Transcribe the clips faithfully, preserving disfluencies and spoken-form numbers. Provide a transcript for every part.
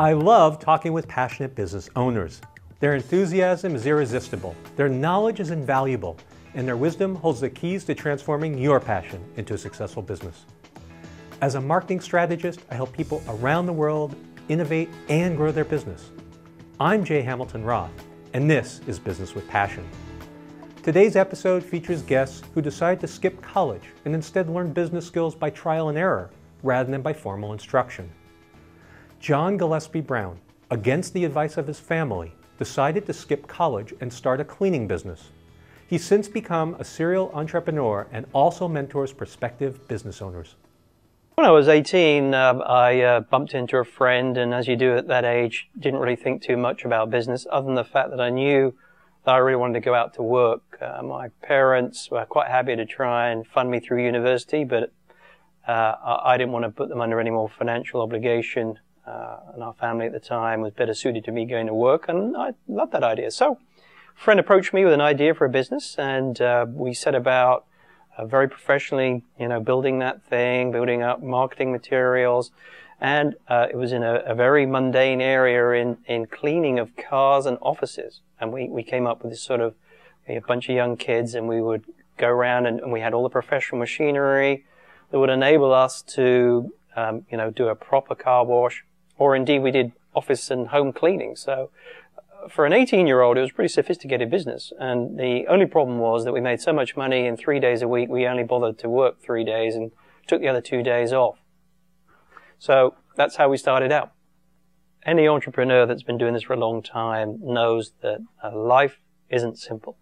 I love talking with passionate business owners. Their enthusiasm is irresistible, their knowledge is invaluable, and their wisdom holds the keys to transforming your passion into a successful business. As a marketing strategist, I help people around the world innovate and grow their business. I'm Jay Hamilton Roth, and this is Business with Passion. Today's episode features guests who decide to skip college and instead learn business skills by trial and error rather than by formal instruction. Jon Gillespie-Brown, against the advice of his family, decided to skip college and start a cleaning business. He's since become a serial entrepreneur and also mentors prospective business owners. When I was eighteen, uh, I uh, bumped into a friend, and as you do at that age, didn't really think too much about business other than the fact that I knew that I really wanted to go out to work. Uh, my parents were quite happy to try and fund me through university, but uh, I didn't want to put them under any more financial obligation. Uh, and our family at the time was better suited to me going to work, and I loved that idea. So a friend approached me with an idea for a business, and uh, we set about uh, very professionally, you know, building that thing, building up marketing materials, and uh, it was in a, a very mundane area in, in cleaning of cars and offices. And we, we came up with this sort of a bunch of young kids, and we would go around and, and we had all the professional machinery that would enable us to, um, you know, do a proper car wash. Or indeed, we did office and home cleaning. So uh, for an eighteen-year-old, it was a pretty sophisticated business. And the only problem was that we made so much money in three days a week, we only bothered to work three days and took the other two days off. So that's how we started out. Any entrepreneur that's been doing this for a long time knows that uh, life isn't simple.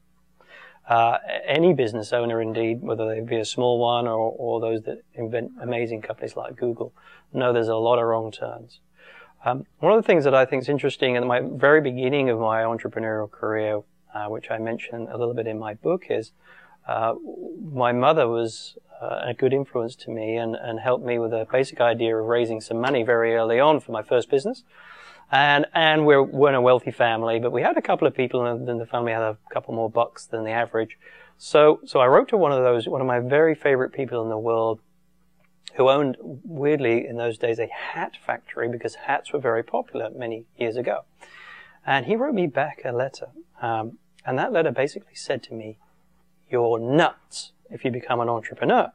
Uh, any business owner, indeed, whether they be a small one or, or those that invent amazing companies like Google, know there's a lot of wrong turns. Um, one of the things that I think is interesting at my very beginning of my entrepreneurial career, uh, which I mention a little bit in my book, is uh, my mother was uh, a good influence to me and, and helped me with a basic idea of raising some money very early on for my first business. And, and we're, we're in a wealthy family, but we had a couple of people in the family had a couple more bucks than the average. So, so I wrote to one of those, one of my very favorite people in the world, who owned, weirdly in those days, a hat factory, because hats were very popular many years ago. And he wrote me back a letter. Um, and that letter basically said to me, "You're nuts if you become an entrepreneur."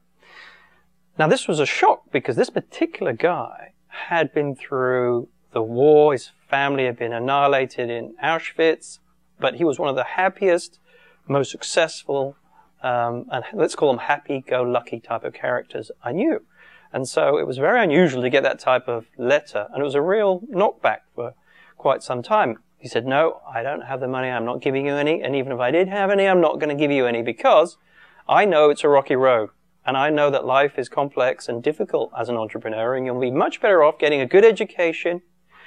Now, this was a shock, because this particular guy had been through the war. His family had been annihilated in Auschwitz, but he was one of the happiest, most successful, um, and let's call them happy-go-lucky type of characters I knew. And so it was very unusual to get that type of letter, and it was a real knockback for quite some time. He said, "No, I don't have the money, I'm not giving you any, and even if I did have any, I'm not going to give you any, because I know it's a rocky road, and I know that life is complex and difficult as an entrepreneur, and you'll be much better off getting a good education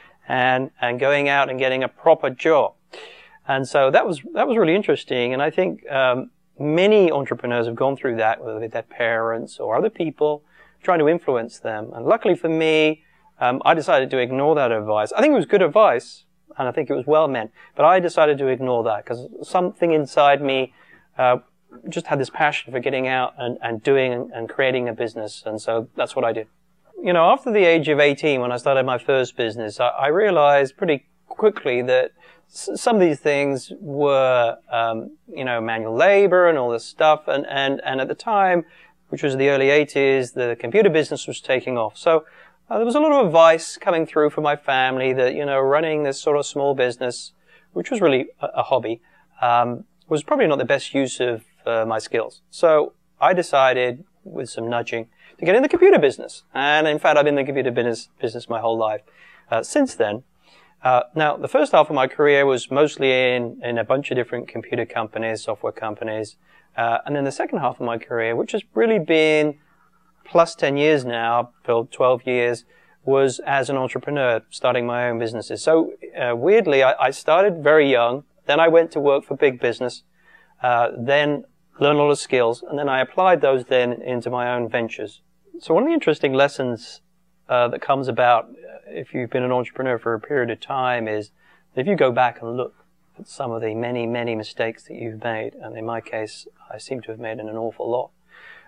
and, and going out and getting a proper job." And so that was, that was really interesting, and I think um, many entrepreneurs have gone through that, whether with their parents or other people, trying to influence them. And luckily for me, um, I decided to ignore that advice. I think it was good advice, and I think it was well meant, but I decided to ignore that because something inside me uh, just had this passion for getting out and, and doing and, and creating a business, and so that's what I did. You know, after the age of eighteen, when I started my first business, I, I realized pretty quickly that s some of these things were, um, you know, manual labor and all this stuff, and, and, and at the time, which was the early eighties, the computer business was taking off. So uh, there was a lot of advice coming through from my family that, you know, running this sort of small business, which was really a, a hobby, um, was probably not the best use of uh, my skills. So I decided, with some nudging, to get in the computer business. And in fact, I've been in the computer business, business my whole life uh, since then. Uh, now, the first half of my career was mostly in, in a bunch of different computer companies, software companies. Uh, and then the second half of my career, which has really been plus ten years now, twelve years, was as an entrepreneur, starting my own businesses. So uh, weirdly, I, I started very young, then I went to work for big business, uh, then learned a lot of skills, and then I applied those then into my own ventures. So one of the interesting lessons uh, that comes about if you've been an entrepreneur for a period of time is if you go back and look at some of the many, many mistakes that you've made, and in my case, I seem to have made an awful lot,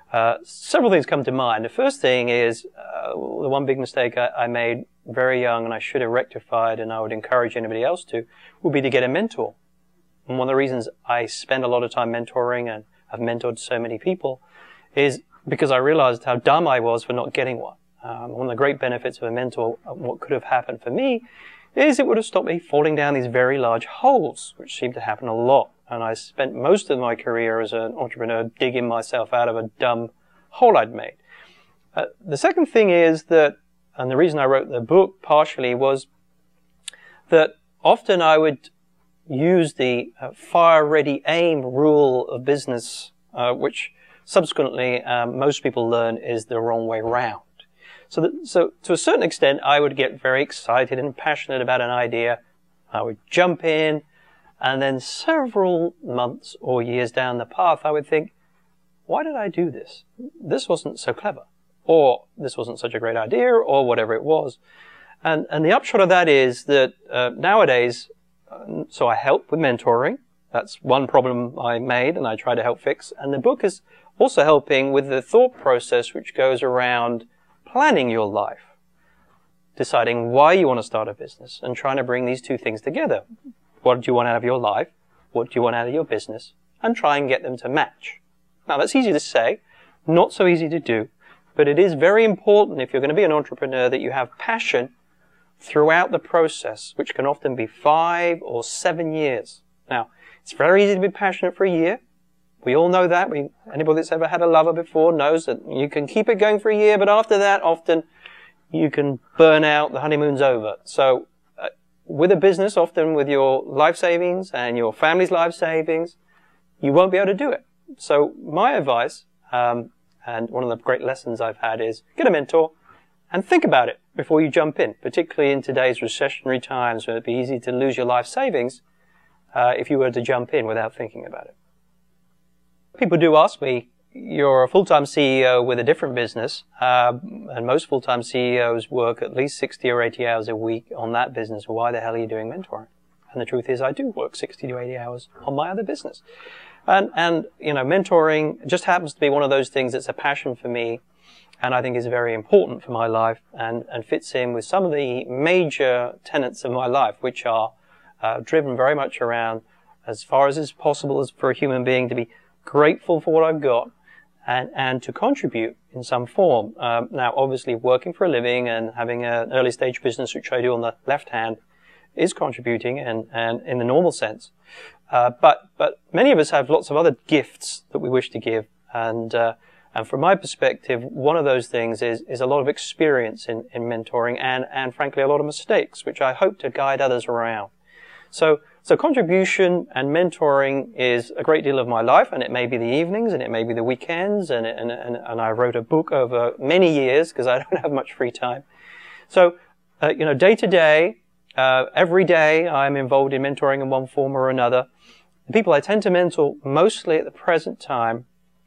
Uh, several things come to mind. The first thing is uh, the one big mistake I, I made very young, and I should have rectified, and I would encourage anybody else to, would be to get a mentor. And one of the reasons I spend a lot of time mentoring and I've mentored so many people is because I realized how dumb I was for not getting one. Um, one of the great benefits of a mentor, what could have happened for me, is it would have stopped me falling down these very large holes, which seem to happen a lot. And I spent most of my career as an entrepreneur digging myself out of a dumb hole I'd made. Uh, the second thing is that, and the reason I wrote the book partially was that often I would use the uh, fire, ready, aim rule of business, uh, which subsequently um, most people learn is the wrong way round. So, that, so to a certain extent, I would get very excited and passionate about an idea. I would jump in, and then several months or years down the path, I would think, why did I do this? This wasn't so clever, or this wasn't such a great idea, or whatever it was. And, and the upshot of that is that uh, nowadays, uh, so I help with mentoring. That's one problem I made, and I try to help fix. And the book is also helping with the thought process, which goes around planning your life, deciding why you want to start a business, and trying to bring these two things together. What do you want out of your life? What do you want out of your business? And try and get them to match. Now, that's easy to say, not so easy to do, but it is very important if you're going to be an entrepreneur that you have passion throughout the process, which can often be five or seven years. Now, it's very easy to be passionate for a year. We all know that. We, anybody that's ever had a lover before knows that you can keep it going for a year, but after that, often you can burn out, the honeymoon's over. So uh, with a business, often with your life savings and your family's life savings, you won't be able to do it. So my advice, um, and one of the great lessons I've had is get a mentor and think about it before you jump in, particularly in today's recessionary times where it'd be easy to lose your life savings uh, if you were to jump in without thinking about it. People do ask me, you're a full-time C E O with a different business, uh, and most full-time C E Os work at least sixty or eighty hours a week on that business. Why the hell are you doing mentoring? And the truth is I do work sixty to eighty hours on my other business. And, and, you know, mentoring just happens to be one of those things that's a passion for me, and I think is very important for my life, and, and fits in with some of the major tenets of my life, which are uh, driven very much around, as far as is possible as for a human being, to be grateful for what I've got, and, and to contribute in some form. Um, now, obviously, working for a living and having an early stage business, which I do on the left hand, is contributing, and, and in the normal sense. Uh, but, but many of us have lots of other gifts that we wish to give. And, uh, and from my perspective, one of those things is, is a lot of experience in, in mentoring and, and frankly, a lot of mistakes, which I hope to guide others around. So, so contribution and mentoring is a great deal of my life, and it may be the evenings, and it may be the weekends, and, and, and, and I wrote a book over many years because I don't have much free time. So, uh, you know, day to day, uh, every day I'm involved in mentoring in one form or another. The people I tend to mentor mostly at the present time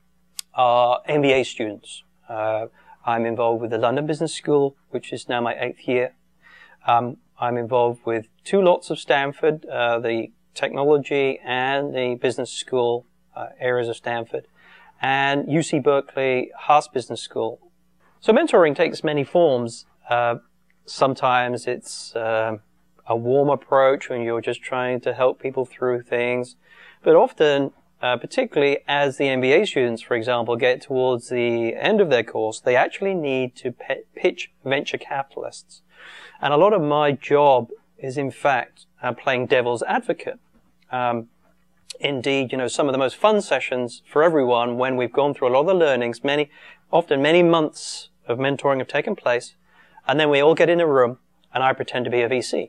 are M B A students. Uh, I'm involved with the London Business School, which is now my eighth year. Um, I'm involved with two lots of Stanford, uh, the technology and the business school uh, areas of Stanford, and U C Berkeley, Haas Business School. So mentoring takes many forms. Uh, sometimes it's uh, a warm approach when you're just trying to help people through things. But often, uh, particularly as the M B A students, for example, get towards the end of their course, they actually need to pe- pitch venture capitalists. And a lot of my job is, in fact, uh, playing devil's advocate. Um, indeed, you know, some of the most fun sessions for everyone when we've gone through a lot of the learnings, many, often many months of mentoring have taken place, and then we all get in a room, and I pretend to be a V C.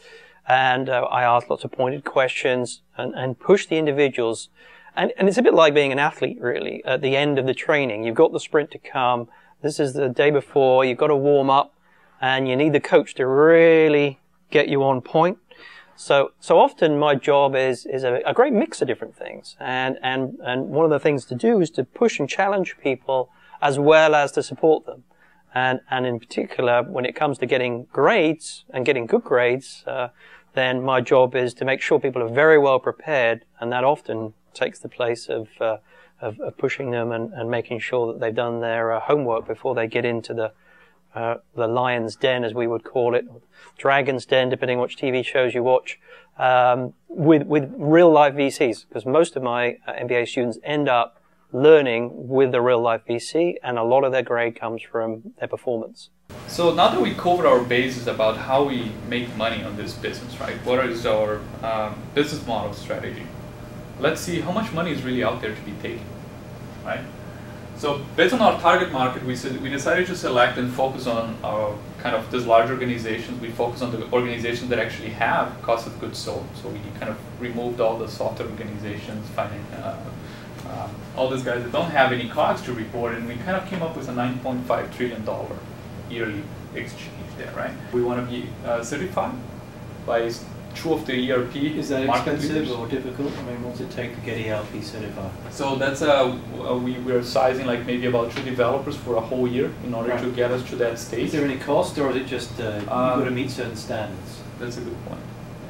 And uh, I ask lots of pointed questions and, and push the individuals. And, and it's a bit like being an athlete, really, at the end of the training. You've got the sprint to come. This is the day before. You've got to warm up. And you need the coach to really get you on point. So, so often my job is, is a, a great mix of different things. And, and, and one of the things to do is to push and challenge people as well as to support them. And, and in particular, when it comes to getting grades and getting good grades, uh, then my job is to make sure people are very well prepared. And that often takes the place of, uh, of, of pushing them and, and making sure that they've done their uh, homework before they get into the uh, the lion's den, as we would call it, dragon's den, depending on which T V shows you watch, um, with with real life V Cs, because most of my uh, M B A students end up learning with the real life V C, and a lot of their grade comes from their performance. So now that we covered our bases about how we make money on this business, right? What is our um, business model strategy? Let's see how much money is really out there to be taken, right? So based on our target market, we said we decided to select and focus on our kind of these large organizations. We focus on the organizations that actually have cost of goods sold. So we kind of removed all the software organizations, finance, uh, uh, all those guys that don't have any costs to report, and we kind of came up with a nine point five trillion dollar yearly exchange there, right? We want to be uh, certified by two of the E R P. Is that market expensive leaders. or difficult? I mean, what's it take to get E R P certified? So that's uh, we we're sizing like maybe about two developers for a whole year in order Right. to get us to that stage. Is there any cost, or is it just uh, Um, you've got to meet certain standards? That's a good point.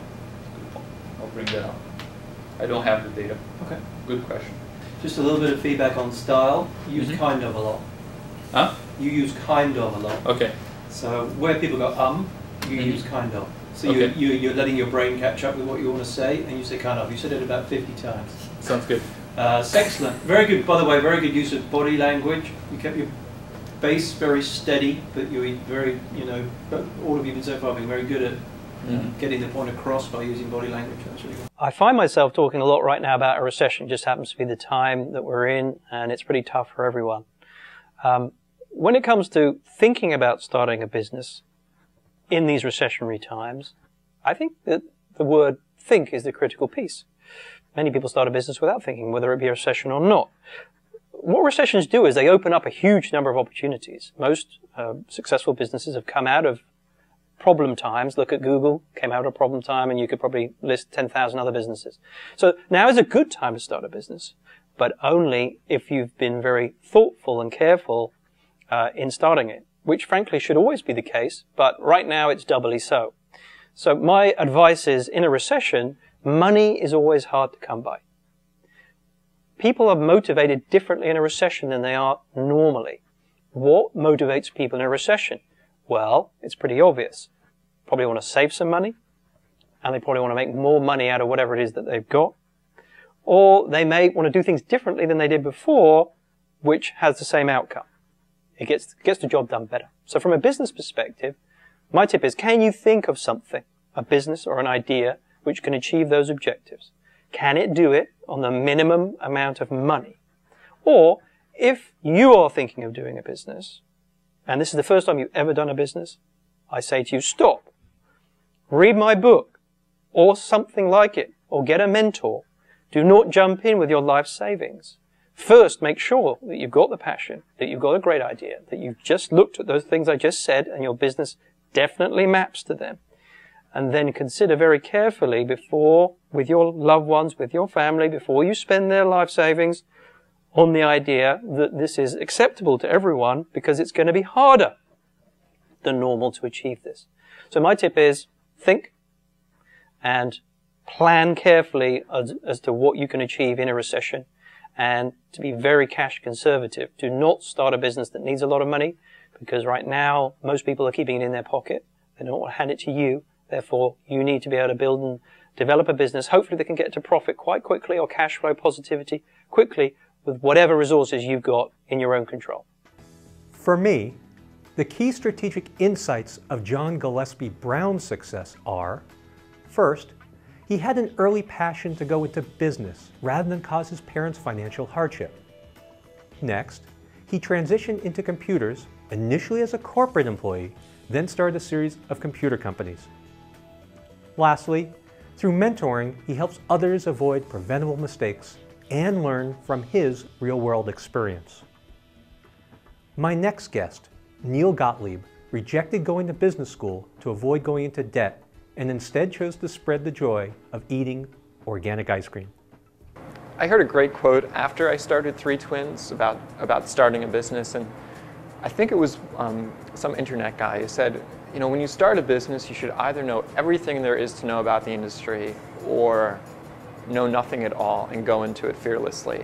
Good point. I'll bring that up. I don't have the data. Okay. Good question. Just a little bit of feedback on style. You use Mhm. kind of a lot. Huh? You use kind of a lot. Okay. So where people go um, you Mhm. use kind of. So Okay. you, you, you're letting your brain catch up with what you want to say, and you say kind of. You said it about fifty times. Sounds good. Uh, excellent. Very good, by the way, very good use of body language. You kept your base very steady, but you're very, you know, all of you have been so far being very good at Mhm. getting the point across by using body language. That's really good. I find myself talking a lot right now about a recession. It just happens to be the time that we're in, and it's pretty tough for everyone. Um, when it comes to thinking about starting a business in these recessionary times, I think that the word think is the critical piece. Many people start a business without thinking, whether it be a recession or not. What recessions do is they open up a huge number of opportunities. Most uh, successful businesses have come out of problem times. Look at Google, came out of a problem time, and you could probably list ten thousand other businesses. So now is a good time to start a business, but only if you've been very thoughtful and careful uh, in starting it, which frankly should always be the case, but right now it's doubly so. So my advice is, in a recession, money is always hard to come by. People are motivated differently in a recession than they are normally. What motivates people in a recession? Well, it's pretty obvious. Probably want to save some money, and they probably want to make more money out of whatever it is that they've got. Or they may want to do things differently than they did before, which has the same outcome. It gets, gets the job done better. So from a business perspective, my tip is, can you think of something, a business or an idea, which can achieve those objectives? Can it do it on the minimum amount of money? Or if you are thinking of doing a business, and this is the first time you've ever done a business, I say to you, stop. Read my book, or something like it, or get a mentor. Do not jump in with your life savings. First, make sure that you've got the passion, that you've got a great idea, that you've just looked at those things I just said, and your business definitely maps to them. And then consider very carefully before, with your loved ones, with your family, before you spend their life savings, on the idea that this is acceptable to everyone, because it's going to be harder than normal to achieve this. So my tip is, think and plan carefully as, as to what you can achieve in a recession, and to be very cash conservative. Do not start a business that needs a lot of money, because right now most people are keeping it in their pocket. They don't want to hand it to you. Therefore, you need to be able to build and develop a business. Hopefully they can get to profit quite quickly, or cash flow positivity quickly, with whatever resources you've got in your own control. For me, the key strategic insights of Jon Gillespie-Brown's success are, first, he had an early passion to go into business rather than cause his parents financial hardship. Next, he transitioned into computers, initially as a corporate employee, then started a series of computer companies. Lastly, through mentoring, he helps others avoid preventable mistakes and learn from his real-world experience. My next guest, Neal Gottlieb, rejected going to business school to avoid going into debt, and instead chose to spread the joy of eating organic ice cream. I heard a great quote after I started Three Twins about, about starting a business, and I think it was um, some internet guy who said, you know, when you start a business, you should either know everything there is to know about the industry or know nothing at all and go into it fearlessly.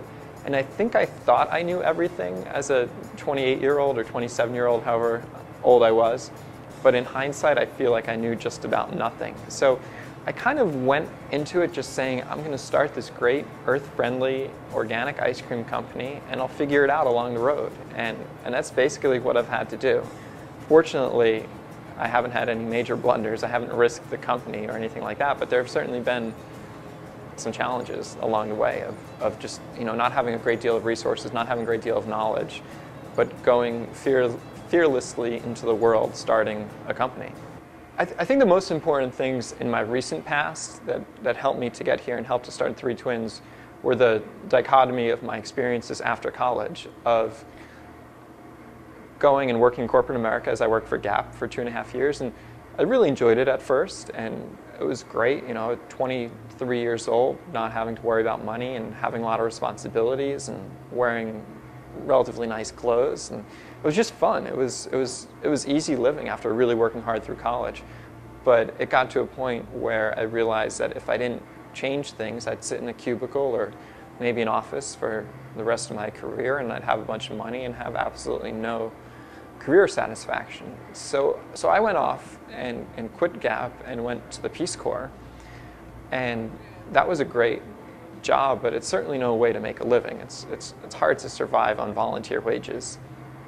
And I think I thought I knew everything as a twenty-eight-year-old or twenty-seven-year-old, however old I was. But in hindsight, I feel like I knew just about nothing. So I kind of went into it just saying, I'm going to start this great, earth-friendly, organic ice cream company, and I'll figure it out along the road. And, and that's basically what I've had to do. Fortunately, I haven't had any major blunders. I haven't risked the company or anything like that, but there have certainly been some challenges along the way of, of just, you know, not having a great deal of resources, not having a great deal of knowledge, but going fear, fearlessly into the world, starting a company. I, th I think the most important things in my recent past that, that helped me to get here and helped to start Three Twins were the dichotomy of my experiences after college of going and working in corporate America, as I worked for Gap for two and a half years, and I really enjoyed it at first, and it was great, you know, at twenty-three years old, not having to worry about money and having a lot of responsibilities and wearing relatively nice clothes, and it was just fun. It was, it was, it was easy living after really working hard through college. But it got to a point where I realized that if I didn't change things, I'd sit in a cubicle or maybe an office for the rest of my career, and I'd have a bunch of money and have absolutely no career satisfaction. So, so I went off and, and quit Gap and went to the Peace Corps. And that was a great job, but it's certainly no way to make a living. It's, it's, it's hard to survive on volunteer wages.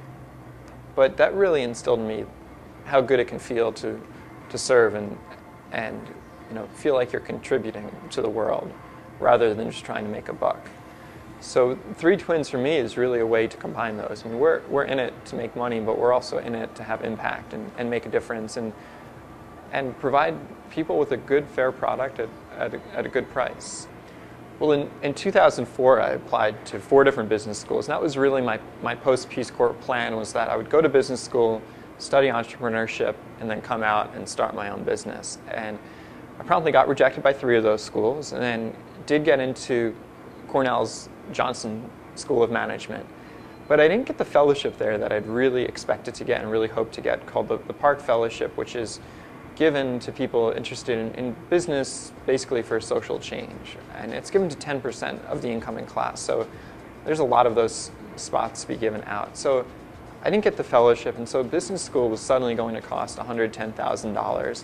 But that really instilled in me how good it can feel to, to serve and, and you know, feel like you're contributing to the world rather than just trying to make a buck. So Three Twins for me is really a way to combine those. I mean, we're, we're in it to make money, but we're also in it to have impact and, and make a difference and, and provide people with a good, fair product at, at, a, at a good price. Well, in, in two thousand four, I applied to four different business schools, and that was really my, my post-Peace Corps plan, was that I would go to business school, study entrepreneurship, and then come out and start my own business. And I promptly got rejected by three of those schools, and then did get into Cornell's Johnson School of Management. But I didn't get the fellowship there that I'd really expected to get and really hoped to get, called the, the Park Fellowship, which is given to people interested in, in business basically for social change. And it's given to ten percent of the incoming class. So there's a lot of those spots to be given out. So I didn't get the fellowship, and so business school was suddenly going to cost one hundred ten thousand dollars.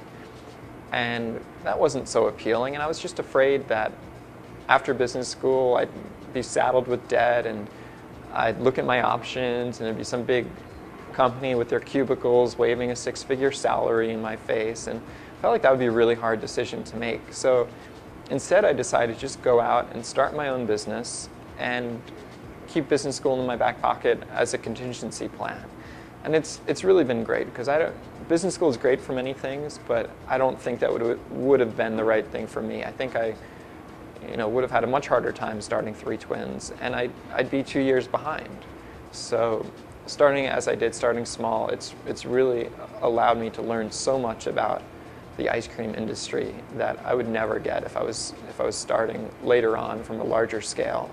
And that wasn't so appealing, and I was just afraid that after business school I'd be saddled with debt, and I'd look at my options and there'd be some big company with their cubicles waving a six-figure salary in my face, and I felt like that would be a really hard decision to make. So instead I decided to just go out and start my own business and keep business school in my back pocket as a contingency plan. And it's, it's really been great, because I don't, business school is great for many things, but I don't think that would, would have been the right thing for me. I think I you know, would have had a much harder time starting Three Twins, and I'd, I'd be two years behind. So starting as I did, starting small, it's, it's really allowed me to learn so much about the ice cream industry that I would never get if I was, if I was starting later on from a larger scale.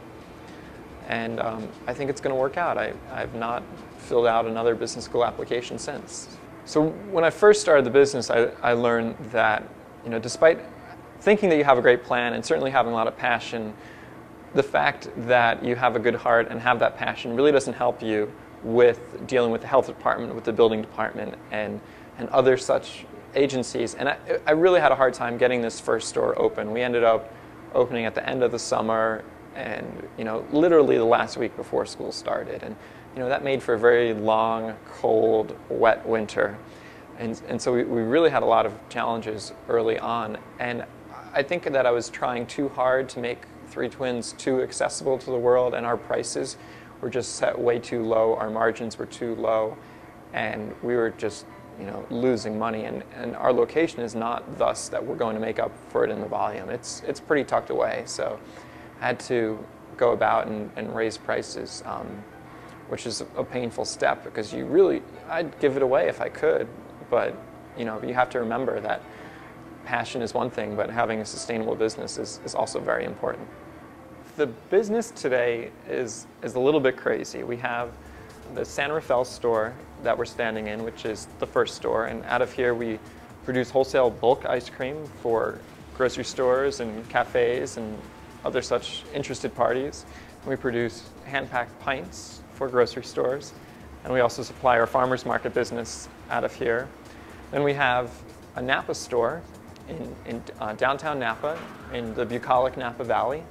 And um, I think it's going to work out. I, I've not filled out another business school application since. So when I first started the business, I, I learned that, you know, despite thinking that you have a great plan and certainly having a lot of passion, the fact that you have a good heart and have that passion really doesn't help you with dealing with the health department, with the building department, and, and other such agencies. And I, I really had a hard time getting this first store open. We ended up opening at the end of the summer, and you know, literally the last week before school started. And you know, that made for a very long, cold, wet winter. And, and so we, we really had a lot of challenges early on. And I think that I was trying too hard to make Three Twins too accessible to the world, and our prices were just set way too low, our margins were too low, and we were just, you know, losing money. And, and our location is not thus that we're going to make up for it in the volume. It's, it's pretty tucked away, so I had to go about and, and raise prices, um, which is a painful step, because you really, I'd give it away if I could, but you know, you have to remember that passion is one thing, but having a sustainable business is, is also very important. The business today is, is a little bit crazy. We have the San Rafael store that we're standing in, which is the first store, and out of here we produce wholesale bulk ice cream for grocery stores and cafes and other such interested parties. We produce hand-packed pints for grocery stores, and we also supply our farmers market business out of here. Then we have a Napa store in, in uh, downtown Napa, in the bucolic Napa Valley,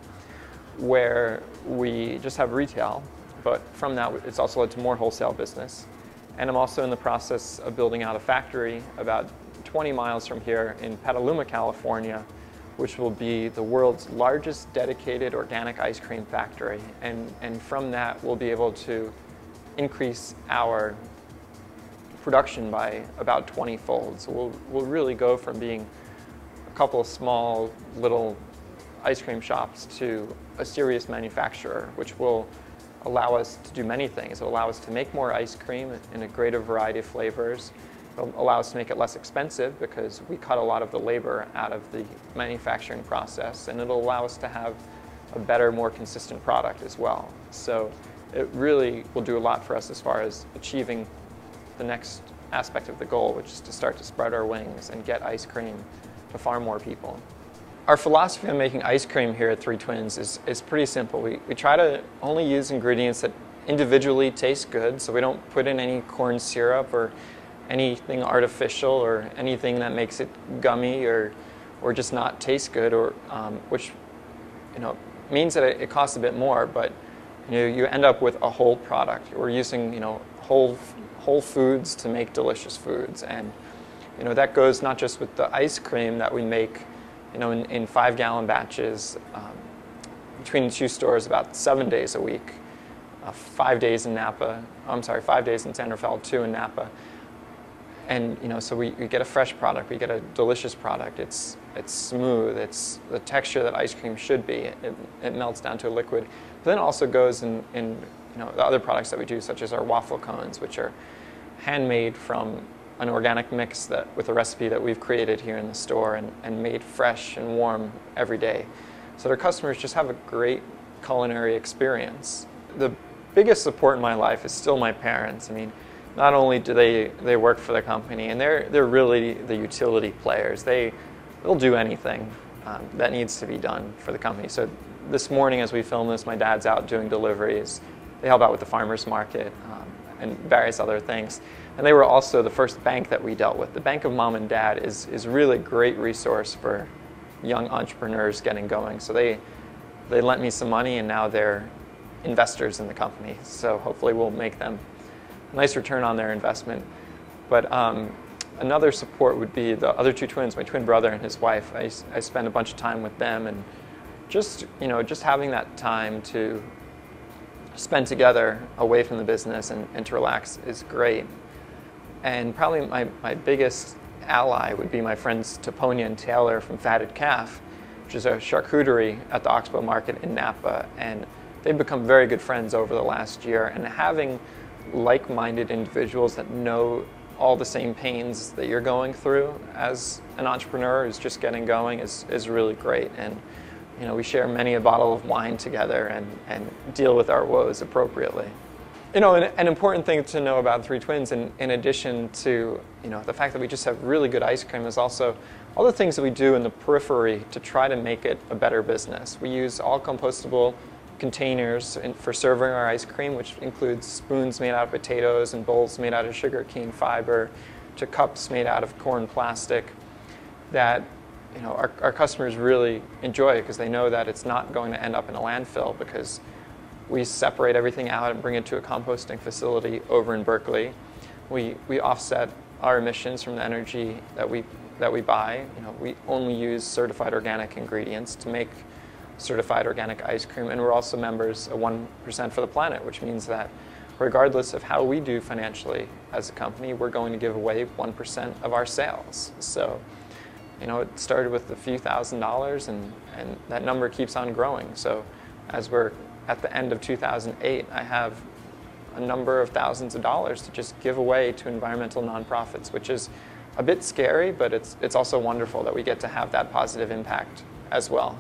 where we just have retail, but from that it's also led to more wholesale business. And I'm also in the process of building out a factory about twenty miles from here in Petaluma, California, which will be the world's largest dedicated organic ice cream factory. And, and from that we'll be able to increase our production by about twenty fold. So we'll, we'll really go from being a couple of small little ice cream shops to a serious manufacturer, which will allow us to do many things. It'll allow us to make more ice cream in a greater variety of flavors. It'll allow us to make it less expensive because we cut a lot of the labor out of the manufacturing process, and it'll allow us to have a better, more consistent product as well. So it really will do a lot for us as far as achieving the next aspect of the goal, which is to start to spread our wings and get ice cream to far more people. Our philosophy on making ice cream here at Three Twins is, is pretty simple. We, we try to only use ingredients that individually taste good, so we don't put in any corn syrup or anything artificial or anything that makes it gummy or, or just not taste good, or um, which you know means that it, it costs a bit more, but you know, you end up with a whole product. We're using you know whole whole foods to make delicious foods, and you know that goes not just with the ice cream that we make you know in, in five gallon batches um, between the two stores about seven days a week, uh, five days in Napa. I'm sorry, five days in San Rafael, two in Napa. And you know, so we, we get a fresh product, we get a delicious product. It's it's smooth. It's the texture that ice cream should be. It, it melts down to a liquid. But then it also goes in, in you know the other products that we do, such as our waffle cones, which are handmade from an organic mix that with a recipe that we've created here in the store and, and made fresh and warm every day. So their customers just have a great culinary experience. The biggest support in my life is still my parents. I mean, not only do they, they work for the company, and they're, they're really the utility players. They, they'll do anything um, that needs to be done for the company. So this morning as we film this, my dad's out doing deliveries. They help out with the farmers market um, and various other things. And they were also the first bank that we dealt with. The Bank of Mom and Dad is, is really a great resource for young entrepreneurs getting going. So they, they lent me some money, and now they're investors in the company. So hopefully we'll make them a nice return on their investment. But um, another support would be the other two twins, my twin brother and his wife. I, I spend a bunch of time with them, and just, you know, just having that time to spend together away from the business and, and to relax is great. And probably my, my biggest ally would be my friends Toponia and Taylor from Fatted Calf, which is a charcuterie at the Oxbow Market in Napa. And they've become very good friends over the last year. And having like-minded individuals that know all the same pains that you're going through as an entrepreneur who's just getting going is, is really great. And you know, we share many a bottle of wine together and, and deal with our woes appropriately. You know, an, an important thing to know about Three Twins, in, in addition to you know the fact that we just have really good ice cream, is also all the things that we do in the periphery to try to make it a better business. We use all compostable containers in, for serving our ice cream, which includes spoons made out of potatoes and bowls made out of sugar cane fiber, to cups made out of corn plastic, that you know our, our customers really enjoy because they know that it's not going to end up in a landfill, because we separate everything out and bring it to a composting facility over in Berkeley. We, we offset our emissions from the energy that we, that we buy. You know, we only use certified organic ingredients to make certified organic ice cream, and we're also members of one percent for the Planet, which means that regardless of how we do financially as a company, we're going to give away one percent of our sales. So, you know, it started with a few thousand dollars, and, and that number keeps on growing. So as we're at the end of two thousand eight, I have a number of thousands of dollars to just give away to environmental nonprofits, which is a bit scary, but it's, it's also wonderful that we get to have that positive impact as well.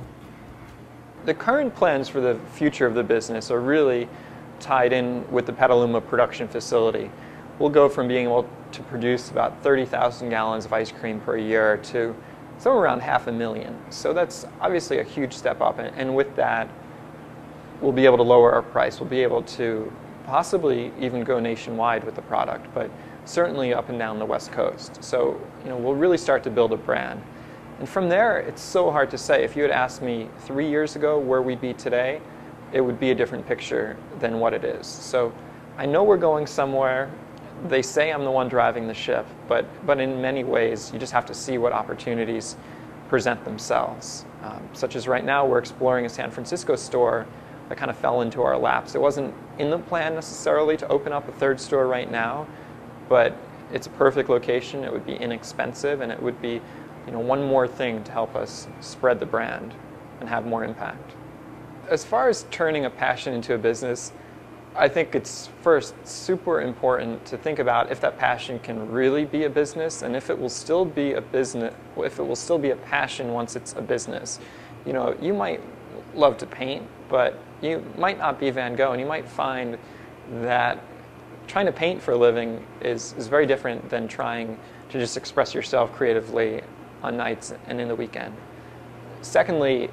The current plans for the future of the business are really tied in with the Petaluma production facility. We'll go from being able to produce about thirty thousand gallons of ice cream per year to somewhere around half a million. So that's obviously a huge step up, and, and with that, we'll be able to lower our price. We'll be able to possibly even go nationwide with the product, but certainly up and down the West Coast. So, you know, we'll really start to build a brand. And from there, it's so hard to say. If you had asked me three years ago where we'd be today, it would be a different picture than what it is. So I know we're going somewhere. They say I'm the one driving the ship, but, but in many ways, you just have to see what opportunities present themselves. Um, such as right now, we're exploring a San Francisco store that kind of fell into our laps. It wasn't in the plan necessarily to open up a third store right now, but it's a perfect location. It would be inexpensive, and it would be, you know, one more thing to help us spread the brand and have more impact. As far as turning a passion into a business, I think it's first super important to think about if that passion can really be a business, and if it will still be a business, if it will still be a passion once it's a business. You know, you might love to paint, but you might not be Van Gogh, and you might find that trying to paint for a living is, is very different than trying to just express yourself creatively on nights and in the weekend. Secondly,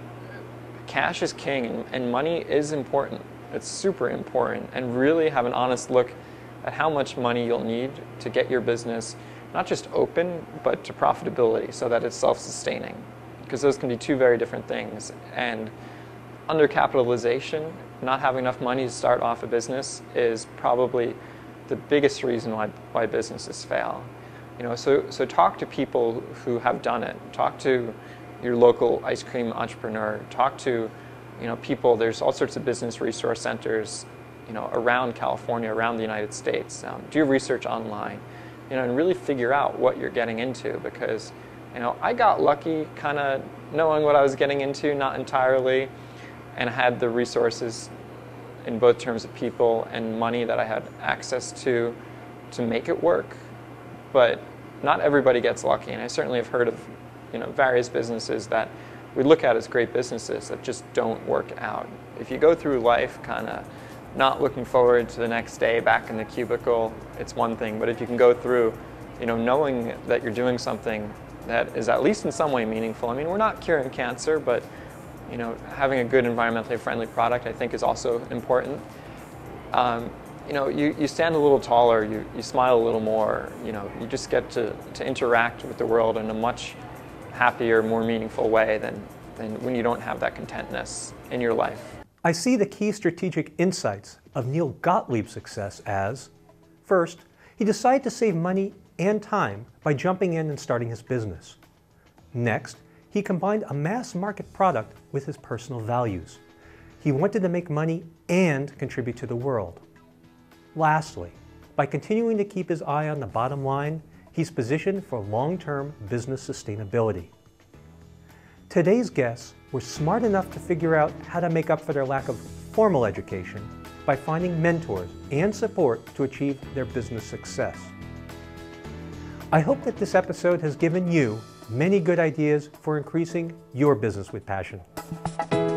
cash is king, and, and money is important. It's super important, and really have an honest look at how much money you'll need to get your business not just open, but to profitability, so that it's self-sustaining, because those can be two very different things. And undercapitalization, not having enough money to start off a business, is probably the biggest reason why, why businesses fail. You know, so, so talk to people who have done it. Talk to your local ice cream entrepreneur. Talk to, you know, people. There's all sorts of business resource centers, you know, around California, around the United States. Um, do research online, you know, and really figure out what you're getting into, because, you know, I got lucky kind of knowing what I was getting into, not entirely, and had the resources in both terms of people and money that I had access to to make it work. But not everybody gets lucky, and I certainly have heard of, you know, various businesses that we look at as great businesses that just don't work out. If you go through life kind of not looking forward to the next day back in the cubicle, it's one thing. But if you can go through, you know, knowing that you're doing something that is at least in some way meaningful. I mean, we're not curing cancer, but, you know, having a good environmentally friendly product, I think, is also important. Um, you know, you, you stand a little taller, you, you smile a little more, you know, you just get to, to interact with the world in a much happier, more meaningful way than, than when you don't have that contentness in your life. I see the key strategic insights of Neal Gottlieb's success as, first, he decided to save money and time by jumping in and starting his business. Next, he combined a mass market product with his personal values. He wanted to make money and contribute to the world. Lastly, by continuing to keep his eye on the bottom line, he's positioned for long-term business sustainability. Today's guests were smart enough to figure out how to make up for their lack of formal education by finding mentors and support to achieve their business success. I hope that this episode has given you many good ideas for increasing your business with passion.